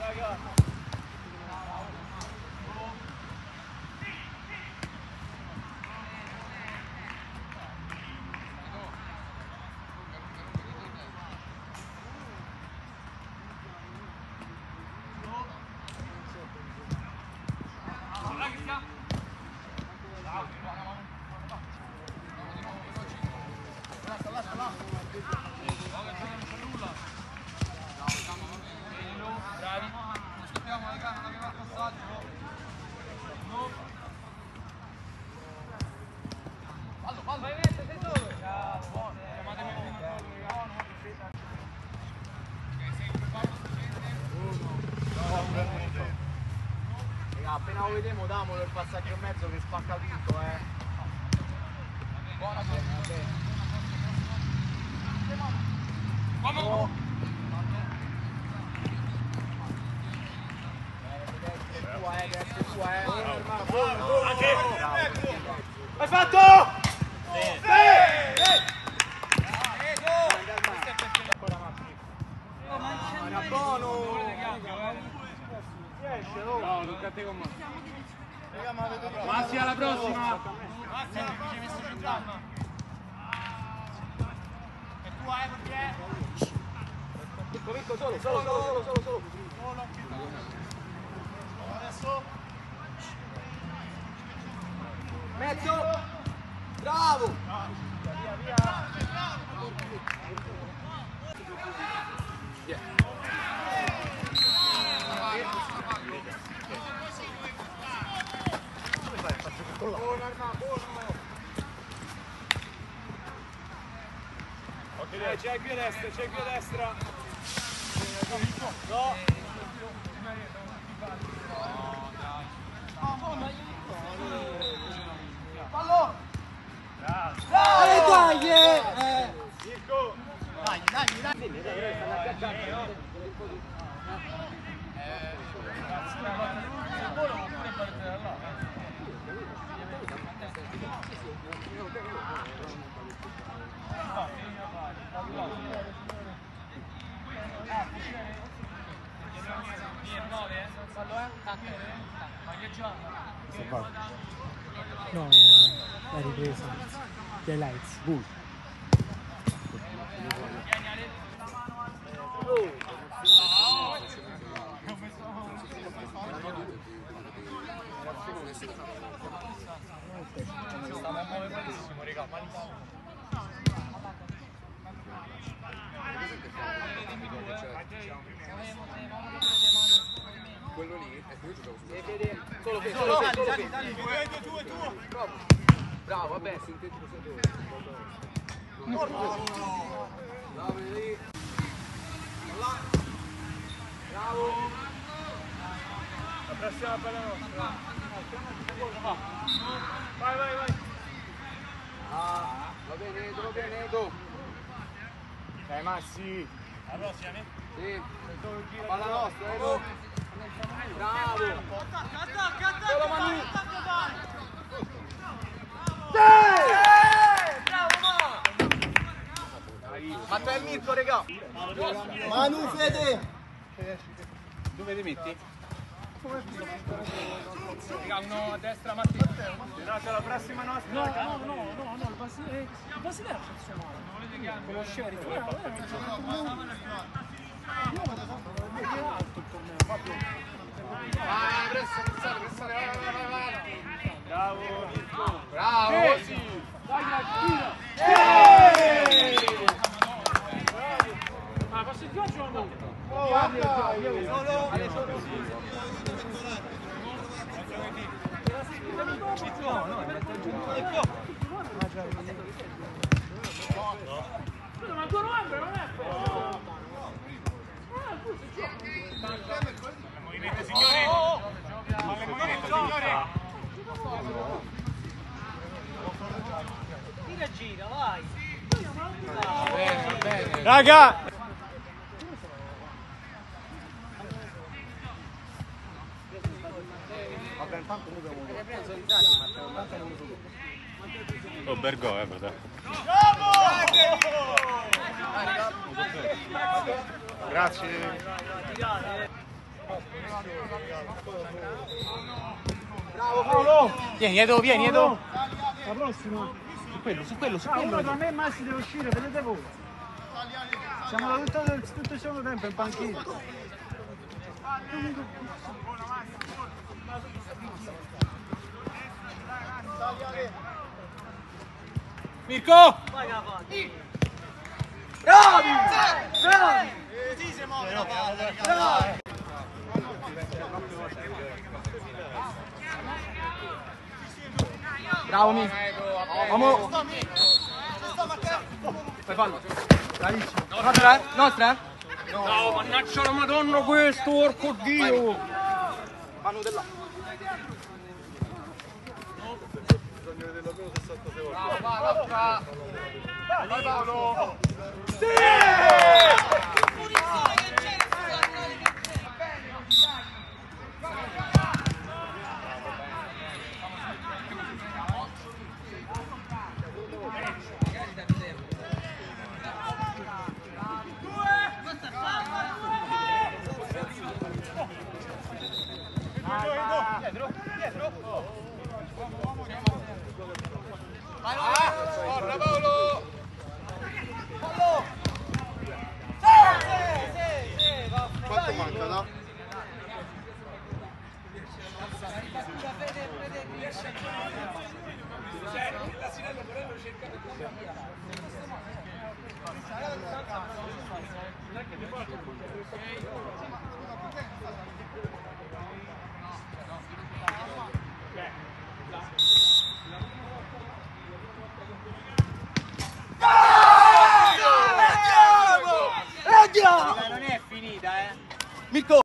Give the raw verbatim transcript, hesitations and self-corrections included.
Appena lo vediamo damolo il passaggio in mezzo che spacca tutto, eh. Buona bene, vamos. È tua, eh, è tua, eh. Hai fatto? Sì! Era buono! No, tocca a te con me. Massi alla prossima! Massi, ci hai messo centrale. È tua, eh, perché? Picco, picco, solo, solo, solo, solo, solo, solo. Adesso. Mezzo! Bravo! Via, via! Yeah. Buono, Arma, buono! Ok, c'è qui a destra, c'è qui a destra! No! Fallo! Dai, dai! Eh! Mirko! Dai, dai, dai! No, la ripresa. The lights. Bull. Stiamo a muovere malissimo, raga, malissimo. Quello lì, ecco io giocavo su questo. Solo che, solo che, solo che. Due, due, due. Bravo. Bravo, vabbè. Sintetico sempre. Bravo lì. Bravo. La prossima palla nostra. Vai, vai, vai. Ah, va bene, va bene, Edo. Dai Massi. La prossima, ne? Sì. Palla nostra, Edo. Bravo. Attacca, attacca, attacca. Solo Manu. Sì! Bravo, ma. Ma c'è il Mirko, regà. Manu, Fede. Dove ti metti? Raga, uno a destra, Matti. Grazie alla prossima nostra. No, no, no, no, no, il Basilea il Basilea c'è male. Non volete che quello sceri fuori. No, è alto il torneo, proprio. Vai, pressa, pressare, pressare, vai, vai, vai, vai. Bravo, Mirko. Bravo, sì. Dai, tira. Ma posso il gioco o no? Oh, guarda, io solo. No, no, ma il tuo novembre non è quello. Movimento, signori. Movimento, signori. Tira, gira, vai. Va bene, va bene. Raga! Vabbè, intanto noi abbiamo Oh, Bergò, eh, fratello. Grazie. Bravo Paolo! Vieni, Edo, vieni, Edo. La prossima. Su quello, su quello, su Ah, uno quello. tra me e Massi deve uscire, vedete voi. Siamo da tutto, tutto il secondo tempo in panchina. Mirko! Vai avanti. Bravi! Bravi! Così si muove la palla, Bravi! Bravo, Mi. Vamo. Fai fallo. Bravissimo. Nostra, eh? Nostra? No, mannaggia la madonna questo, porco Dio! Manu della... Bravo, va, nostra. Vai Paolo. Corra Paolo! Quanto manca, no? Non è finita, eh. Mirko!